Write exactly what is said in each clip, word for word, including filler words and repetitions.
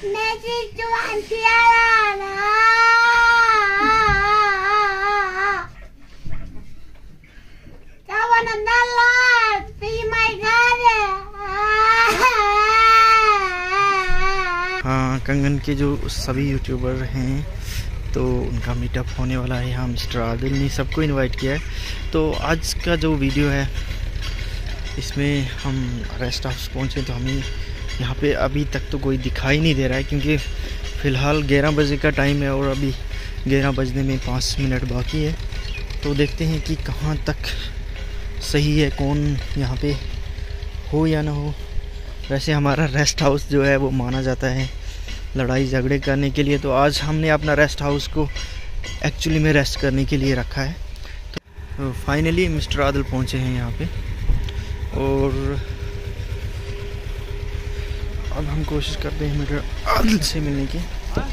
हाँ, कंगन के जो सभी यूट्यूबर हैं तो उनका मीटअप होने वाला है यहाँ। मिस्टर आदिल ने सबको इनवाइट किया है। तो आज का जो वीडियो है इसमें हम रेस्ट हाउस पहुँचे तो हमें यहाँ पे अभी तक तो कोई दिखाई नहीं दे रहा है, क्योंकि फ़िलहाल ग्यारह बजे का टाइम है और अभी ग्यारह बजने में पाँच मिनट बाकी है। तो देखते हैं कि कहाँ तक सही है, कौन यहाँ पे हो या ना हो। वैसे हमारा रेस्ट हाउस जो है वो माना जाता है लड़ाई झगड़े करने के लिए, तो आज हमने अपना रेस्ट हाउस को एक्चुअली में रेस्ट करने के लिए रखा है। तो फाइनली मिस्टर आदिल पहुँचे हैं यहाँ पे और अब हम कोशिश करते हैं मिस्टर आदिल से मिलने की।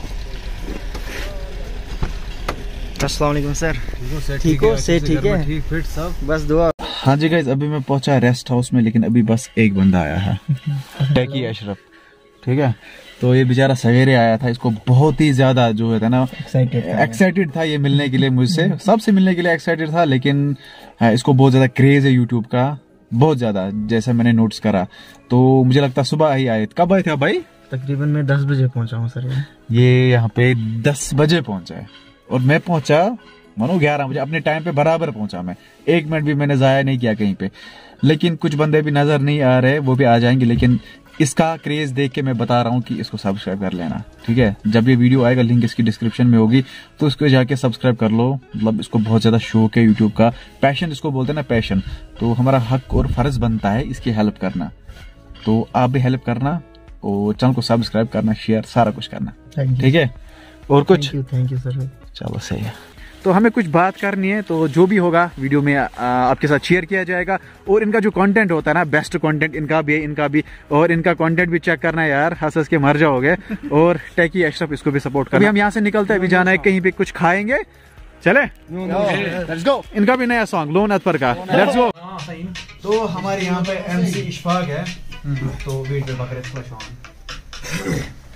अस्सलाम वालेकुम सर, ठीक हो? से ठीक है, ठीक फिट सब, बस दुआ। हाँ जी गाइस, अभी मैं पहुंचा रेस्ट हाउस में, लेकिन अभी बस एक बंदा आया है टेकी अशरफ, ठीक है। तो ये बेचारा सवेरे आया था, इसको बहुत ही ज्यादा जो है ना एक्साइटेड था ये मिलने के लिए मुझसे, सबसे मिलने के लिए एक्साइटेड था, लेकिन इसको बहुत ज्यादा क्रेज है यूट्यूब का, बहुत ज्यादा, जैसे मैंने नोटिस करा। तो मुझे लगता सुबह ही आए। कब आए थे भाई? तकरीबन मैं दस बजे पहुंचा हूँ सर। ये यहाँ पे दस बजे पहुंचा है और मैं पहुंचा मानो ग्यारह बजे, अपने टाइम पे बराबर पहुंचा मैं, एक मिनट भी मैंने जाया नहीं किया कहीं पे। लेकिन कुछ बंदे भी नजर नहीं आ रहे, वो भी आ जाएंगे, लेकिन इसका क्रेज देख के मैं बता रहा हूँ कि इसको सब्सक्राइब कर लेना, ठीक है। जब ये वीडियो आएगा लिंक इसकी डिस्क्रिप्शन में होगी, तो इसको जाके सब्सक्राइब कर लो। मतलब इसको बहुत ज्यादा शौक है यूट्यूब का, पैशन इसको बोलते हैं ना, पैशन। तो हमारा हक और फर्ज बनता है इसकी हेल्प करना, तो आप भी हेल्प करना और चैनल को सब्सक्राइब करना, शेयर, सारा कुछ करना, ठीक है। और कुछ? Thank you sir. चलो सही है। तो हमें कुछ बात करनी है, तो जो भी होगा वीडियो में आ, आपके साथ शेयर किया जाएगा। और इनका जो कंटेंट होता है ना, बेस्ट कंटेंट इनका भी है, इनका भी, और इनका कंटेंट भी चेक करना है यार, हंस हंस के मर जाओगे। और टेकी अशरफ, इसको भी सपोर्ट करना। अभी हम यहाँ से निकलते हैं, अभी जाना है कहीं पे, कुछ खाएंगे, चले लेट्स गो। इनका भी नया सॉन्ग लोन अतफर का, लेट्स गो। तो हमारे यहाँ पे एमसी इशफाक है, तो वेट पे पकड़े थोड़ा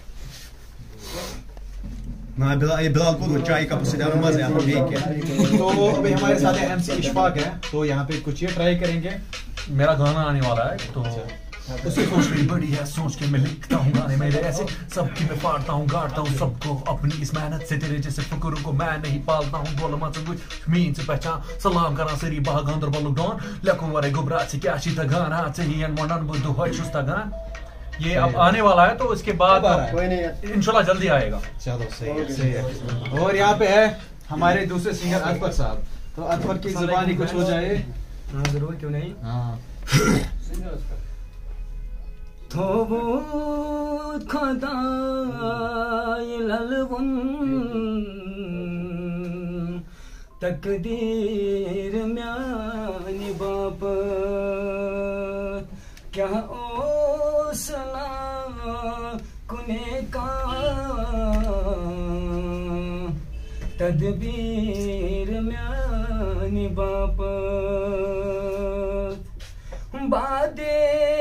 ना बिलाल बिलाल को चाय का पसीना मजा आता है। तो अभी हमारे साथ एमसी इशफाक है, तो यहाँ पे कुछ ये ट्राई करेंगे। मेरा गाना आने वाला है, तो उसकी सोच मेरी बड़ी है, सोच के मैं लिखता हूँ गाने मेरे ऐसे, सबकी मैं फाड़ता हूँ, गाड़ता हूँ सबको अपनी इस मेहनत से, तेरे जैसे फकरों को मैं नहीं पालता हूँ। बोल मत कुछ मीन से पहचान, सलाम करा सरी बाह गांदर बलू डॉन लको वारे गुबरा से क्या शी तगान हाथ से ही एंड मोनन बुद्धू है शुस्ता गान। ये अब आने वाला है, तो इसके बाद इंशाल्लाह जल्दी आएगा। चलो सही है, सही है। और यहाँ पे है हमारे दूसरे सिंगर अतफर साहब, तो अतफर की जुबानी कुछ हो जाए। हाँ जरूर, क्यों नहीं। हाँ तो खदा ललवन तकदीर म्यानी बाप क्या ओ सना कुने का तदबीर म्यानी बाप बादे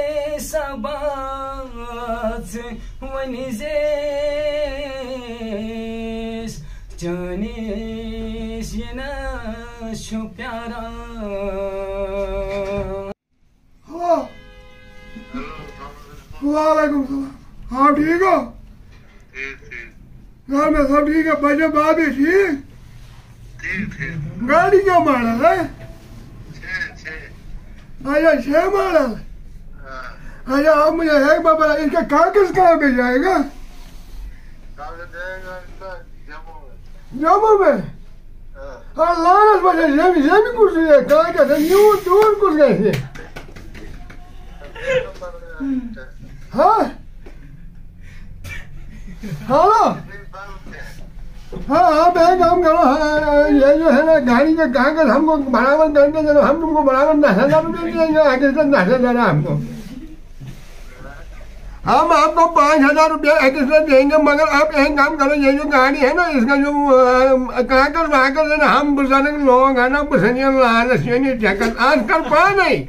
सबात वनिजे जानिस ये ना शो प्यारा। वालेकुम सलाम। हाँ ठीक हो? घर में सब ठीक है? बच्चे भाभी ठीक? गाड़ी क्या मॉडल है? अच्छा छह मॉडल। अच्छा आप मुझे एक बार बता, इनका कागज कहाँ पे जाएगा? जम्मू में? हाँ लानस बचे जेबी जेबी कुछ है, कागज है, न्यू दूर कुछ कैसे? हाँ हेलो, हाँ हाँ बैंक हम करो। हाँ ये जो है ना गाड़ी के कागज हमको बराबर करके दे, हम तुमको बराबर दस हजार रुपये देंगे, आगे से दस हजार हमको, हम आपको पाँच हजार रुपये एक्स्ट्रा देंगे। मगर आप एक काम करो, ये जो गाड़ी है ना, इसका जो कागज वागज है ना, हम बुजुर्ग लोग है ना, पसंद चक्कर आज कर पा नहीं।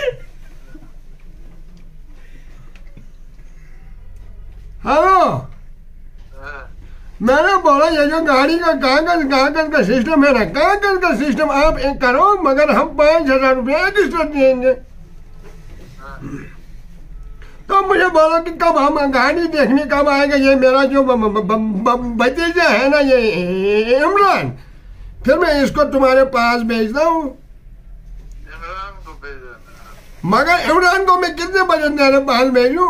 हेलो मैंने बोला ये जो गाड़ी का कागज कागज का सिस्टम है ना, कागज का सिस्टम आप एक करो, मगर हम पाँच हजार रुपये एक्स्ट्रा देंगे। तो मुझे बोलो कि कब हम गाड़ी देखने कब आएगा। ये मेरा जो भतीजा है ना ये इमरान, फिर मैं इसको तुम्हारे पास भेजता हूँ। मगर इमरान को मैं कितने बजे तेरे पास भेजूं?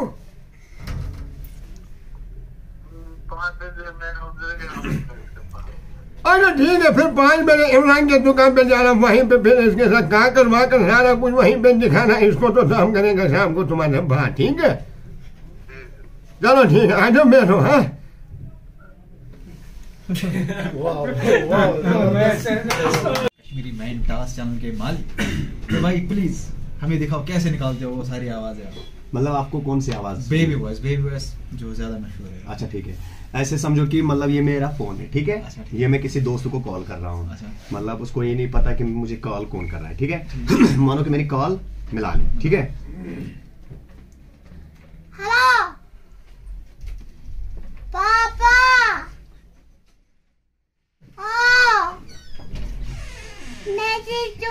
अच्छा ठीक है, फिर पाँच बजे इमरान के दुकान पे जाना, वहीं पे फिर इसके साथ काकर वाकर सारा कुछ वहीं पे दिखाना, इसको तो शाम करेगा शाम को तुम्हारे बात। ठीक है चलो ठीक है, आ जाओ बैठो। हाँ कश्मीरी मैन टास चैनल के मालिक, तो भाई प्लीज हमें दिखाओ कैसे निकालते हो वो सारी आवाजें। मतलब आपको कौन सी आवाज? बेबी वॉइस, बेबी वॉइस जो ज्यादा मशहूर है। अच्छा ठीक है, ऐसे समझो कि मतलब ये मेरा फोन है, ठीक है? अच्छा, ये मैं किसी दोस्त को कॉल कर रहा हूँ। अच्छा। मतलब उसको ये नहीं पता कि मुझे कॉल कौन कर रहा है, ठीक है? मानो कि मेरी कॉल मिला ली, ठीक है? हेलो पापा। ओ मैं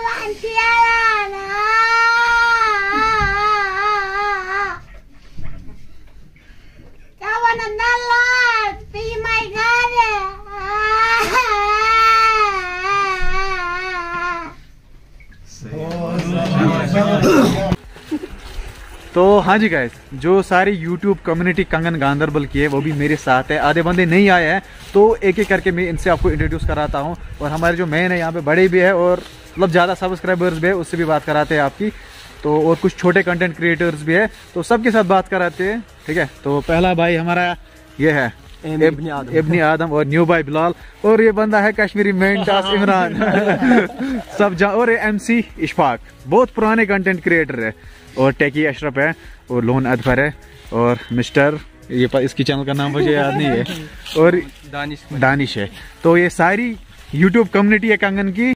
तो हाँ जी गाइस, जो सारी यूट्यूब कम्युनिटी कंगन गांधरबल की है वो भी मेरे साथ है। आधे बंदे नहीं आए हैं तो एक एक करके मैं इनसे आपको इंट्रोड्यूस कराता हूँ। और हमारे जो मेन है यहाँ पे बड़े भी है और मतलब ज़्यादा सब्सक्राइबर्स भी है, उससे भी बात कराते हैं आपकी। तो और कुछ छोटे कंटेंट क्रिएटर्स भी है, तो सबके साथ बात कराते हैं। ठीक है, तो पहला भाई हमारा ये है इब्नी आदम और न्यू भाई बिलाल, और ये बंदा है कश्मीरी मेन टास इमरान सब जा, और एमसी इशफाक, बहुत पुराने कंटेंट क्रिएटर है। और टेकी अशरफ है और लोन अदफर है और मिस्टर ये इसकी चैनल का नाम मुझे याद नहीं है और दानिश दानिश है। तो ये सारी यूट्यूब कम्युनिटी है कंगन की।